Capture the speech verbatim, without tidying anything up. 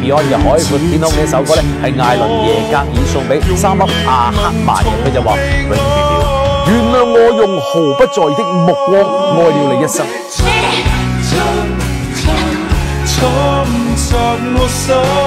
Beyond 嘅《海闊天空》呢首歌咧，係艾倫耶格爾送俾三粒阿克曼嘅，佢就話永別了，原諒我用毫不在意的目光愛了你一生。 藏在我心。